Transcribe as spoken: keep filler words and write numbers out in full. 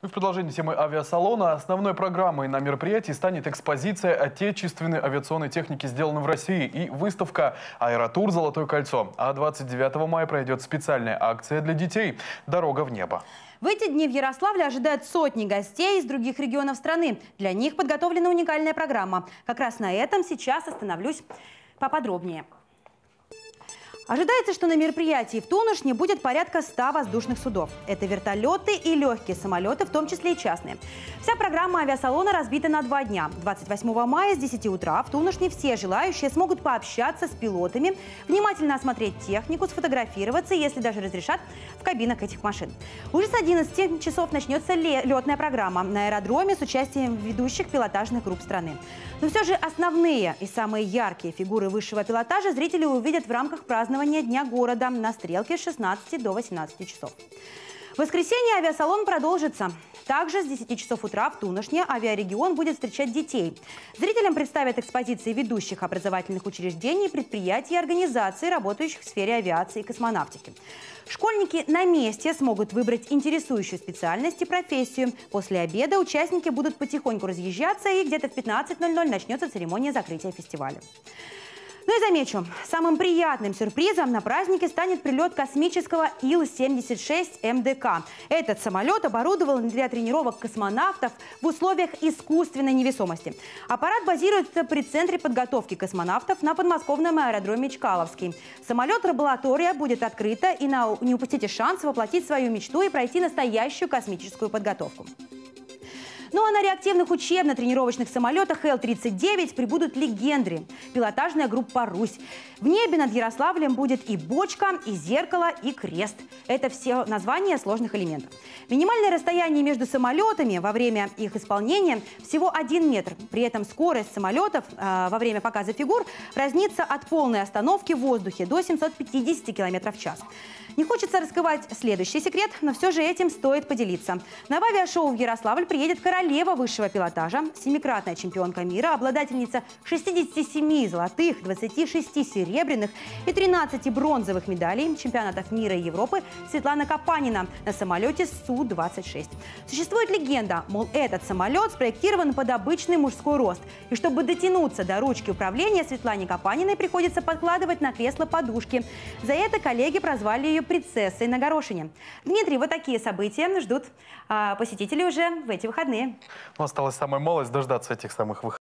В продолжении темы авиасалона основной программой на мероприятии станет экспозиция отечественной авиационной техники, сделанной в России, и выставка «Аэротур. Золотое кольцо». А двадцать девятого мая пройдет специальная акция для детей «Дорога в небо». В эти дни в Ярославле ожидают сотни гостей из других регионов страны. Для них подготовлена уникальная программа. Как раз на этом сейчас остановлюсь поподробнее. Ожидается, что на мероприятии в Тунушне будет порядка ста воздушных судов. Это вертолеты и легкие самолеты, в том числе и частные. Вся программа авиасалона разбита на два дня. двадцать восьмого мая с десяти утра в Тунушне все желающие смогут пообщаться с пилотами, внимательно осмотреть технику, сфотографироваться, если даже разрешат, в кабинах этих машин. Уже с одиннадцати часов начнется летная программа на аэродроме с участием ведущих пилотажных групп страны. Но все же основные и самые яркие фигуры высшего пилотажа зрители увидят в рамках празднования Дня города на стрелке с шестнадцати до восемнадцати часов. В воскресенье авиасалон продолжится. Также с десяти часов утра в Тунушне авиарегион будет встречать детей. Зрителям представят экспозиции ведущих образовательных учреждений, предприятий и организаций, работающих в сфере авиации и космонавтики. Школьники на месте смогут выбрать интересующую специальность и профессию. После обеда участники будут потихоньку разъезжаться, и где-то в пятнадцать ноль ноль начнется церемония закрытия фестиваля. Ну и замечу, самым приятным сюрпризом на празднике станет прилет космического Ил семьдесят шесть эм дэ ка. Этот самолет оборудован для тренировок космонавтов в условиях искусственной невесомости. Аппарат базируется при центре подготовки космонавтов на подмосковном аэродроме Чкаловский. Самолет-лаборатория будет открыта, и на... не упустите шанс воплотить свою мечту и пройти настоящую космическую подготовку. Ну а на реактивных учебно-тренировочных самолетах Эл тридцать девять прибудут легенды. Пилотажная группа «Русь». В небе над Ярославлем будет и бочка, и зеркало, и крест. Это все названия сложных элементов. Минимальное расстояние между самолетами во время их исполнения всего один метр. При этом скорость самолетов э, во время показа фигур разнится от полной остановки в воздухе до семисот пятидесяти километров в час. Не хочется раскрывать следующий секрет, но все же этим стоит поделиться. На авиашоу в Ярославль приедет королева высшего пилотажа, семикратная чемпионка мира, обладательница шестидесяти семи золотых, двадцати шести серебряных и тринадцати бронзовых медалей чемпионатов мира и Европы Светлана Капанина на самолете Су двадцать шесть. Существует легенда, мол, этот самолет спроектирован под обычный мужской рост. И чтобы дотянуться до ручки управления, Светлане Капаниной приходится подкладывать на кресло подушки. За это коллеги прозвали ее принцессой на горошине. Дмитрий, вот такие события ждут а, посетителей уже в эти выходные. Ну, осталось самая малость — дождаться этих самых выходных.